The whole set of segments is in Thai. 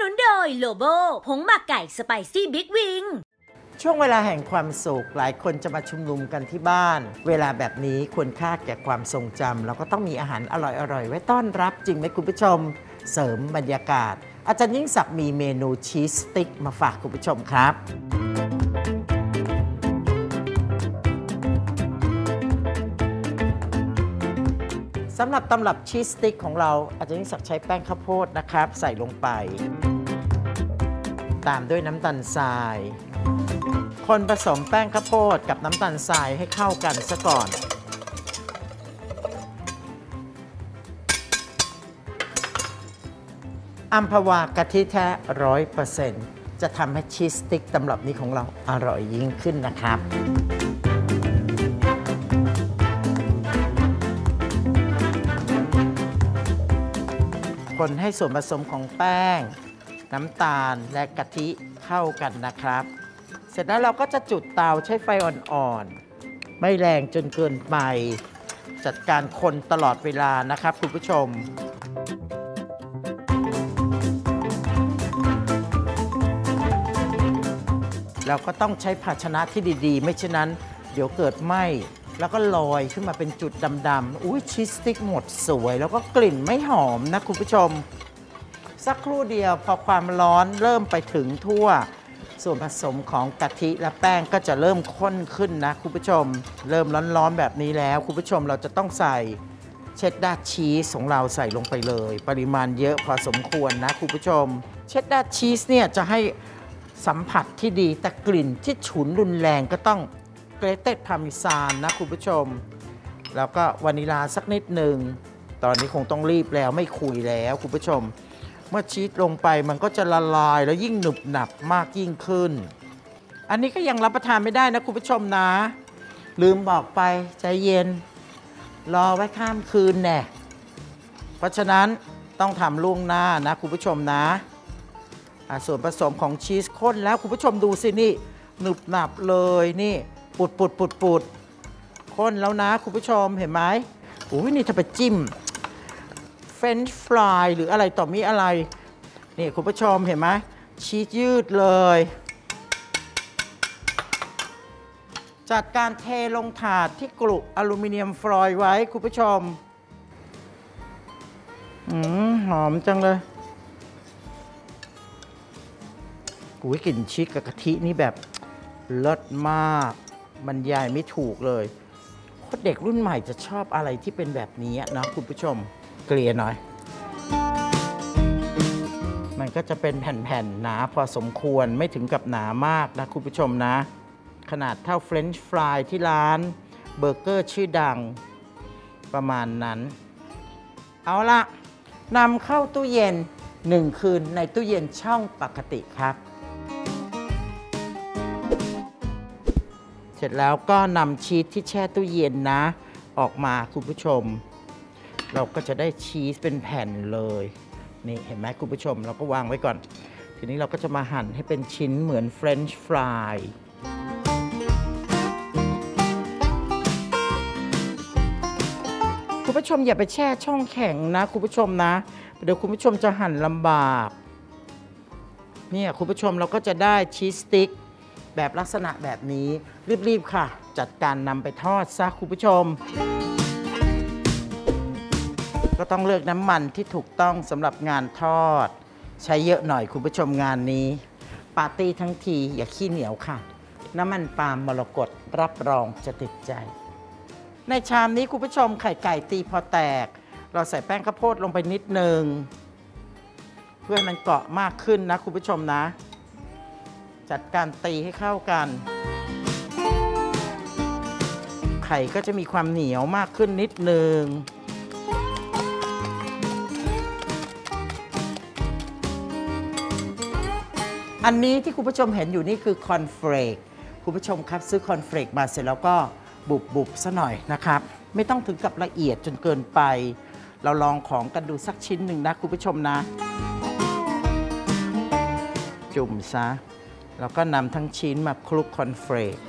นุนโดยโลโบผงหมักไก่สไปซี่บิ๊กวิงช่วงเวลาแห่งความสุขหลายคนจะมาชุมนุมกันที่บ้านเวลาแบบนี้ควรค่าแก่ความทรงจำแล้วก็ต้องมีอาหารอร่อยๆไว้ต้อนรับจริงไหมคุณผู้ชมเสริมบรรยากาศอาจารย์ยิ่งศักดิ์มีเมนูชีสสติ๊กมาฝากคุณผู้ชมครับสำหรับตำรับชีสสติ๊กของเราอาจารย์ยิ่งศักดิ์ใช้แป้งข้าวโพดนะครับใส่ลงไปตามด้วยน้ำตาลทรายคนผสมแป้งข้าวโพดกับน้ำตาลทรายให้เข้ากันซะก่อนอัมพวากะทิแท้ 100% จะทำให้ชีสสติ๊กตำรับนี้ของเราอร่อยยิ่งขึ้นนะครับคนให้ส่วนผสมของแป้งน้ำตาลและกะทิเข้ากันนะครับเสร็จแล้วเราก็จะจุดเตาใช้ไฟอ่อนๆไม่แรงจนเกินไปจัดการคนตลอดเวลานะครับคุณผู้ชมเราก็ต้องใช้ภาชนะที่ดีๆไม่เช่นนั้นเดี๋ยวเกิดไหม้แล้วก็ลอยขึ้นมาเป็นจุดดำๆอุ้ยชีสสติ๊กหมดสวยแล้วก็กลิ่นไม่หอมนะคุณผู้ชมสักครู่เดียวพอความร้อนเริ่มไปถึงทั่วส่วนผสมของกะทิและแป้งก็จะเริ่มข้นขึ้นนะคุณผู้ชมเริ่มร้อนๆแบบนี้แล้วคุณผู้ชมเราจะต้องใส่เชดดาร์ชีสของเราใส่ลงไปเลยปริมาณเยอะพอสมควรนะคุณผู้ชมเชดดาร์ชีสเนี่ยจะให้สัมผัสที่ดีแต่กลิ่นที่ฉุนรุนแรงก็ต้องเกรเต็ดพาร์เมซานนะคุณผู้ชมแล้วก็วานิลาสักนิดหนึ่งตอนนี้คงต้องรีบแล้วไม่คุยแล้วคุณผู้ชมเมื่อชีสลงไปมันก็จะละลายแล้วยิ่งหนึบหนับมากยิ่งขึ้นอันนี้ก็ยังรับประทานไม่ได้นะคุณผู้ชมนะลืมบอกไปใจเย็นรอไว้ข้ามคืนแน่เพราะฉะนั้นต้องทำล่วงหน้านะคุณผู้ชมนะส่วนผสมของชีสข้นแล้วคุณผู้ชมดูสินี่หนึบหนับเลยนี่ปุดข้นแล้วนะคุณผู้ชมเห็นไหมโอ้ยนี่ถ้าไปจิ้มเฟรนช์ฟรายหรืออะไรต่อมีอะไรนี่คุณผู้ชมเห็นไหมชีสยืดเลยจัดการเทลงถาดที่กลุอลูมิเนียมฟอยล์ไว้คุณผู้ชมหอมจังเลยกูกลิ่นชีสกับกะทินี่แบบเลิศมากบรรยายไม่ถูกเลยเด็กรุ่นใหม่จะชอบอะไรที่เป็นแบบนี้นะคุณผู้ชมเกลี่ยหน่อยมันก็จะเป็นแผ่นๆหนาพอสมควรไม่ถึงกับหนามากนะคุณผู้ชมนะขนาดเท่าเฟรนช์ฟรายที่ร้านเบอร์เกอร์ชื่อดังประมาณนั้นเอาละนำเข้าตู้เย็น1 คืนในตู้เย็นช่องปกติครับเสร็จแล้วก็นำชีสที่แช่ตู้เย็นนะออกมาคุณผู้ชมเราก็จะได้ชีสเป็นแผ่นเลยนี่เห็นไหมคุณผู้ชมเราก็วางไว้ก่อนทีนี้เราก็จะมาหั่นให้เป็นชิ้นเหมือนเฟรนช์ฟรายคุณผู้ชมอย่าไปแช่ช่องแข็งนะคุณผู้ชมนะเดี๋ยวคุณผู้ชมจะหั่นลำบากเนี่ยคุณผู้ชมเราก็จะได้ชีสสติ๊กแบบลักษณะแบบนี้รีบๆค่ะจัดการนำไปทอดซะคุณผู้ชมก็ต้องเลือกน้ำมันที่ถูกต้องสำหรับงานทอดใช้เยอะหน่อยคุณผู้ชมงานนี้ปาร์ตี้ทั้งทีอย่าขี้เหนียวค่ะน้ำมันปาล์มมรกตรับรองจะติดใจในชามนี้คุณผู้ชมไข่ไก่ตีพอแตกเราใส่แป้งข้าวโพดลงไปนิดนึงเพื่อให้มันเกาะมากขึ้นนะคุณผู้ชมนะจัดการตีให้เข้ากันไข่ก็จะมีความเหนียวมากขึ้นนิดนึงอันนี้ที่คุณผู้ชมเห็นอยู่นี่คือคอนเฟลกคุณผู้ชมครับซื้อคอนเฟลกมาเสร็จแล้วก็บุบซะหน่อยนะครับไม่ต้องถึงกับละเอียดจนเกินไปเราลองของกันดูสักชิ้นหนึ่งนะคุณผู้ชมนะจุ่มซะแล้วก็นำทั้งชิ้นมาคลุกคอนเฟลก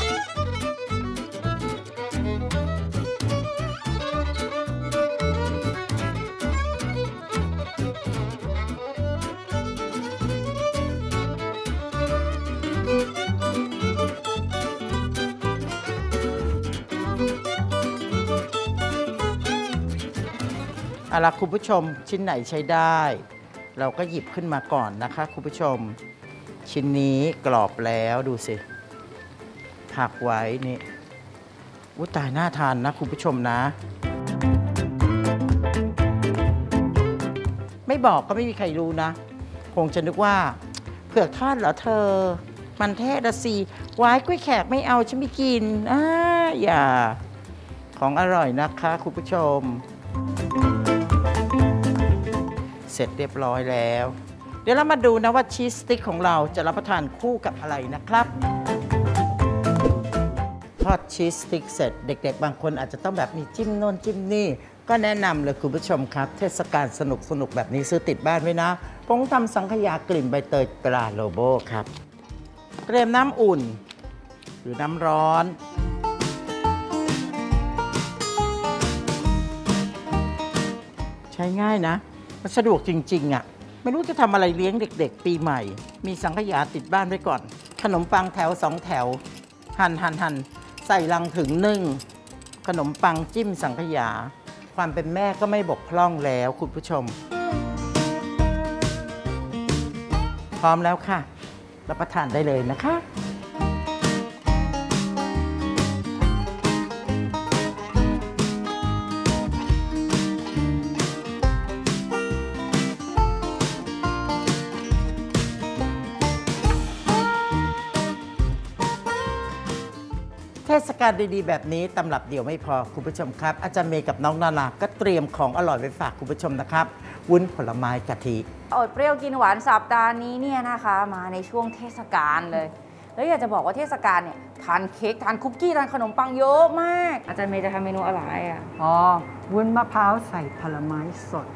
คเอาล่ะคุณผู้ชมชิ้นไหนใช้ได้เราก็หยิบขึ้นมาก่อนนะคะคุณผู้ชมชิ้นนี้กรอบแล้วดูสิผักไว้นี่ตายน่าทานนะคุณผู้ชมนะไม่บอกก็ไม่มีใครรู้นะคงจะนึกว่าเผือกทอดเหรอเธอมันเทศสิวายกล้วยแขกไม่เอาฉันไม่กินอย่าของอร่อยนะคะคุณผู้ชมเสร็จเรียบร้อยแล้วเดี๋ยวเรามาดูนะว่าชีสสติ๊กของเราจะรับประทานคู่กับอะไรนะครับทอดชีสสติ๊กเสร็จเด็กๆบางคนอาจจะต้องแบบมีจิ้มโน่นจิ้มนี่ก็แนะนำเลยคุณผู้ชมครับเทศกาลสนุกแบบนี้ซื้อติดบ้านไว้นะผงทำสังขยากลิ่นใบเตยตราโลโบครับเตรียมน้ำอุ่นหรือน้ำร้อนใช้ง่ายนะมันสะดวกจริงๆอ่ะไม่รู้จะทำอะไรเลี้ยงเด็กๆปีใหม่มีสังขยาติดบ้านไว้ก่อนขนมปังแถว2แถวหั่นใส่ลังถึงนึ่งขนมปังจิ้มสังขยาความเป็นแม่ก็ไม่บกพร่องแล้วคุณผู้ชมพร้อมแล้วค่ะรับประทานได้เลยนะคะเทศกาลดีๆแบบนี้ตำรับเดียวไม่พอคุณผู้ชมครับอาจารย์เมย์กับน้องนาราก็เตรียมของอร่อยไปฝากคุณผู้ชมนะครับวุ้นผลไม้กะทิอดเปรี้ยวกินหวานสัปดาห์นี้เนี่ยนะคะมาในช่วงเทศกาลเลยแล้วอยากจะบอกว่าเทศกาลเนี่ยทานเค้กทานคุกกี้ทานขนมปังเยอะมากอาจารย์เมย์จะทำเมนูอะไรอ่ะวุ้นมะพร้าวใส่ผลไม้สด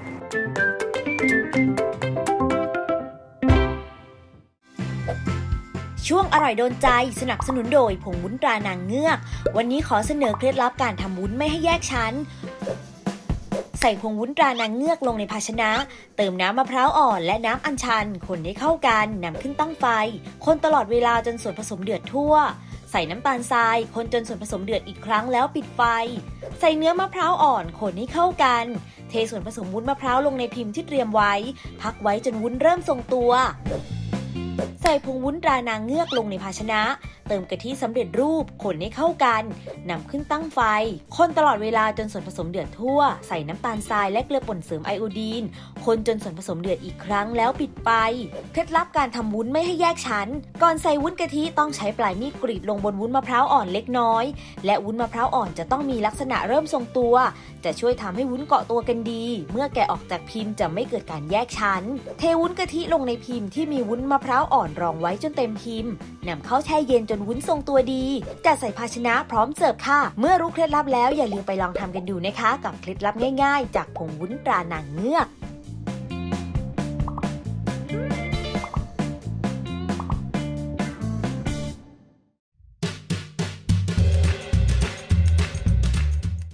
ช่วงอร่อยโดนใจสนับสนุนโดยผงวุ้นตรานางเงือกวันนี้ขอเสนอเคล็ดลับการทำวุ้นไม่ให้แยกชั้นใส่ผงวุ้นตรานางเงือกลงในภาชนะเติมน้ำมะพร้าวอ่อนและน้ำอัญชันคนให้เข้ากันนำขึ้นตั้งไฟคนตลอดเวลาจนส่วนผสมเดือดทั่วใส่น้ำตาลทรายคนจนส่วนผสมเดือดอีกครั้งแล้วปิดไฟใส่เนื้อมะพร้าวอ่อนคนให้เข้ากันเทส่วนผสมวุ้นมะพร้าวลงในพิมพ์ที่เตรียมไว้พักไว้จนวุ้นเริ่มทรงตัวใส่ผงวุ้นตรานางเงือกลงในภาชนะเติมกะทิสำเร็จรูปคนให้เข้ากันนำขึ้นตั้งไฟคนตลอดเวลาจนส่วนผสมเดือดทั่วใส่น้ำตาลทรายและเกลือป่นเสริมไอโอดีนคนจนส่วนผสมเดือดอีกครั้งแล้วปิดไฟเคล็ดลับการทำวุ้นไม่ให้แยกชั้นก่อนใส่วุ้นกะทิต้องใช้ปลายมีดกรีดลงบนวุ้นมะพร้าวอ่อนเล็กน้อยและวุ้นมะพร้าวอ่อนจะต้องมีลักษณะเริ่มทรงตัวจะช่วยทำให้วุ้นเกาะตัวกันดีเมื่อแกะออกจากพิมพ์จะไม่เกิดการแยกชั้นเทวุ้นกะทิลงในพิมพ์ที่มีวุ้นมะพร้าวอ่อนรองไว้จนเต็มพิมพ์นำเข้าแช่เย็นจนวุ้นทรงตัวดีจัดใส่ภาชนะพร้อมเสิร์ฟค่ะเมื่อรู้เคล็ดลับแล้วอย่าลืมไปลองทำกันดูนะคะกับเคล็ดลับง่ายๆจากผงวุ้นตรานางเงือก